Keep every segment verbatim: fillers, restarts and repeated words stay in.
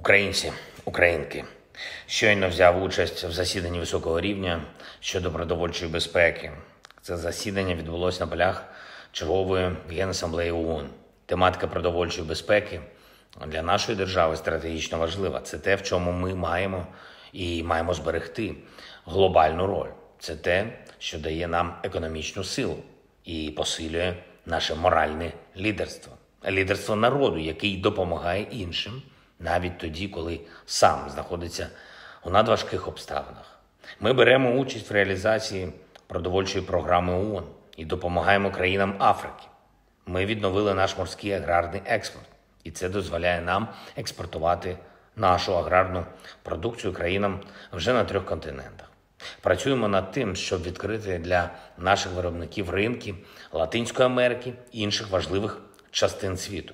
Українці, українки, щойно взяв участь в засіданні високого рівня щодо продовольчої безпеки. Це засідання відбулося на полях чергової Генасамблеї ООН. Тематика продовольчої безпеки для нашої держави стратегічно важлива. Це те, в чому ми маємо і маємо зберегти глобальну роль. Це те, що дає нам економічну силу і посилює наше моральне лідерство. Лідерство народу, який допомагає іншим, навіть тоді, коли сам знаходиться у надважких обставинах. Ми беремо участь в реалізації продовольчої програми ООН і допомагаємо країнам Африки. Ми відновили наш морський аграрний експорт, і це дозволяє нам експортувати нашу аграрну продукцію країнам вже на трьох континентах. Працюємо над тим, щоб відкрити для наших виробників ринки Латинської Америки і інших важливих частин світу.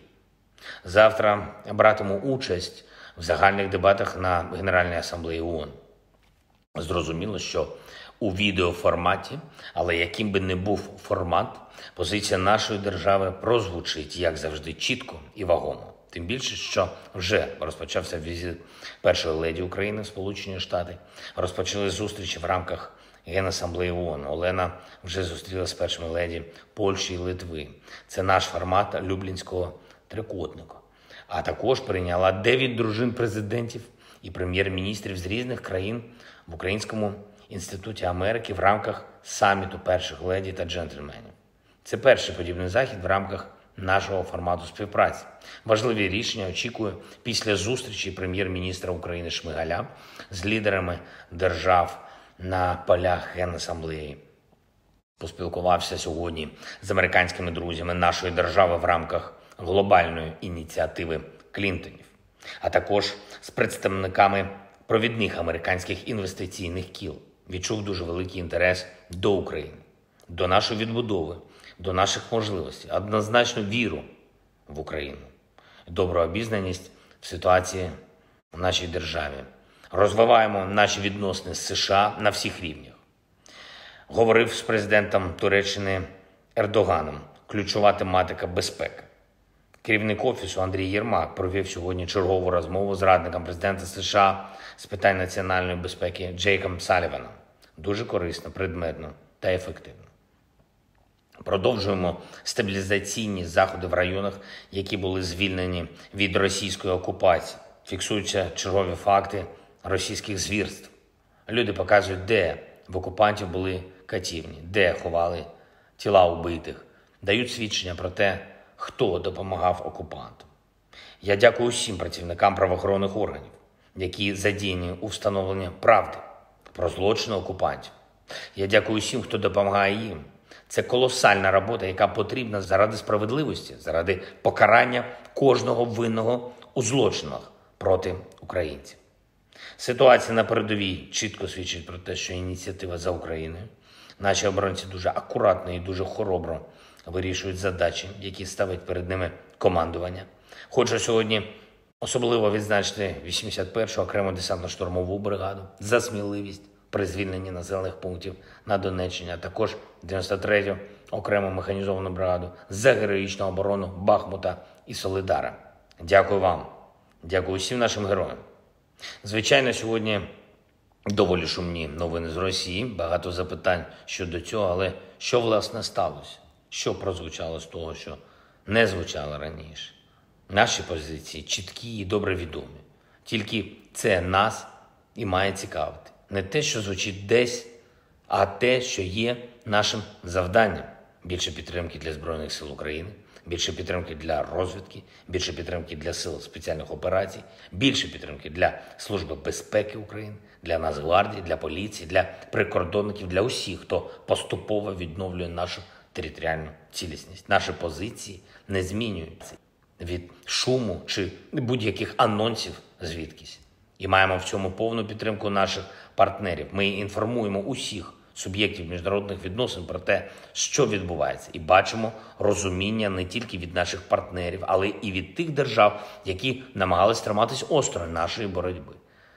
Завтра братиму участь в загальних дебатах на Генеральній асамблеї ООН. Зрозуміло, що у відеоформаті, але яким би не був формат, позиція нашої держави прозвучить, як завжди, чітко і вагомо. Тим більше, що вже розпочався візит першої леді України в Сполучені Штати, розпочали зустрічі в рамках Генасамблеї ООН. Олена вже зустрілася з першими леді Польщі і Литви. Це наш формат Люблінського трикутника. А також прийняла дев'ять дружин президентів і прем'єр-міністрів з різних країн в Українському інституті Америки в рамках саміту перших леді та джентльменів. Це перший подібний захід в рамках нашого формату співпраці. Важливі рішення очікую після зустрічі прем'єр-міністра України Шмигаля з лідерами держав на полях Генасамблеї. Поспілкувався сьогодні з американськими друзями нашої держави в рамках глобальної ініціативи Клінтонів, а також з представниками провідних американських інвестиційних кіл. Відчув дуже великий інтерес до України, до нашої відбудови, до наших можливостей, однозначно віру в Україну, добру обізнаність в ситуації в нашій державі. Розвиваємо наші відносини з США на всіх рівнях. Говорив з президентом Туреччини Ердоганом. Ключова тематика – безпека. Керівник Офісу Андрій Єрмак провів сьогодні чергову розмову з радником президента США з питань національної безпеки Джейком Саліваном. Дуже корисно, предметно та ефективно. Продовжуємо стабілізаційні заходи в районах, які були звільнені від російської окупації. Фіксуються чергові факти російських звірств. Люди показують, де в окупантів були катівні, де ховали тіла убитих, дають свідчення про те, хто допомагав окупантам. Я дякую усім працівникам правоохоронних органів, які задіяні у встановленні правди про злочини окупантів. Я дякую усім, хто допомагає їм. Це колосальна робота, яка потрібна заради справедливості, заради покарання кожного винного у злочинах проти українців. Ситуація на передовій чітко свідчить про те, що ініціатива за Україною. Наші оборонці дуже акуратно і дуже хоробро вирішують задачі, які ставить перед ними командування. Хочу сьогодні особливо відзначити вісімдесят першу окрему десантно-штурмову бригаду за сміливість при звільненні населених пунктів на Донеччині, а також дев'яносто третю окрему механізовану бригаду за героїчну оборону Бахмута і Солидара. Дякую вам. Дякую всім нашим героям. Звичайно, сьогодні доволі шумні новини з Росії, багато запитань щодо цього, але що, власне, сталося? Що прозвучало з того, що не звучало раніше? Наші позиції чіткі і добре відомі. Тільки це нас і має цікавити. Не те, що звучить десь, а те, що є нашим завданням. Більше підтримки для Збройних сил України, більше підтримки для розвідки, більше підтримки для сил спеціальних операцій, більше підтримки для Служби безпеки України, для Нацгвардії, для поліції, для прикордонників, для усіх, хто поступово відновлює нашу територіальну цілісність. Наші позиції не змінюються від шуму чи будь-яких анонсів звідкись. І маємо в цьому повну підтримку наших партнерів. Ми інформуємо усіх суб'єктів міжнародних відносин про те, що відбувається. І бачимо розуміння не тільки від наших партнерів, але і від тих держав, які намагались триматись осторонь нашої боротьби.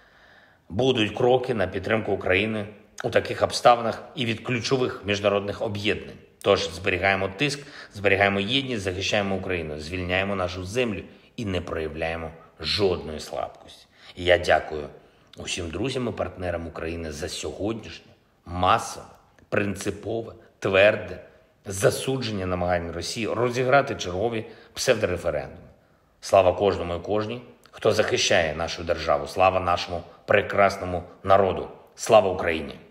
Будуть кроки на підтримку України у таких обставинах і від ключових міжнародних об'єднань. Тож зберігаємо тиск, зберігаємо єдність, захищаємо Україну, звільняємо нашу землю і не проявляємо жодної слабкості. І я дякую усім друзям і партнерам України за сьогоднішнє масове, принципове, тверде засудження намагань Росії розіграти чергові псевдореферендуми. Слава кожному і кожній, хто захищає нашу державу. Слава нашому прекрасному народу. Слава Україні!